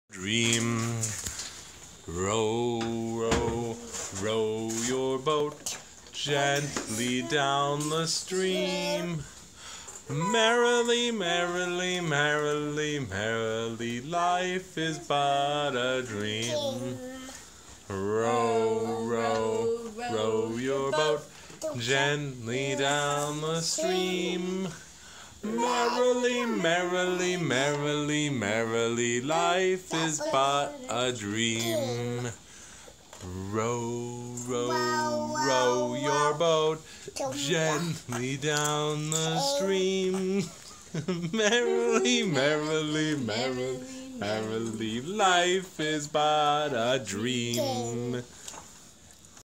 Dream, row, row, row your boat gently down the stream. Merrily, merrily, merrily, merrily, life is but a dream. Row, row, row your boat gently down the stream. Merrily, merrily, merrily, merrily, life is but a dream. Row, row, row your boat gently down the stream. Merrily, merrily, merrily, merrily, life is but a dream.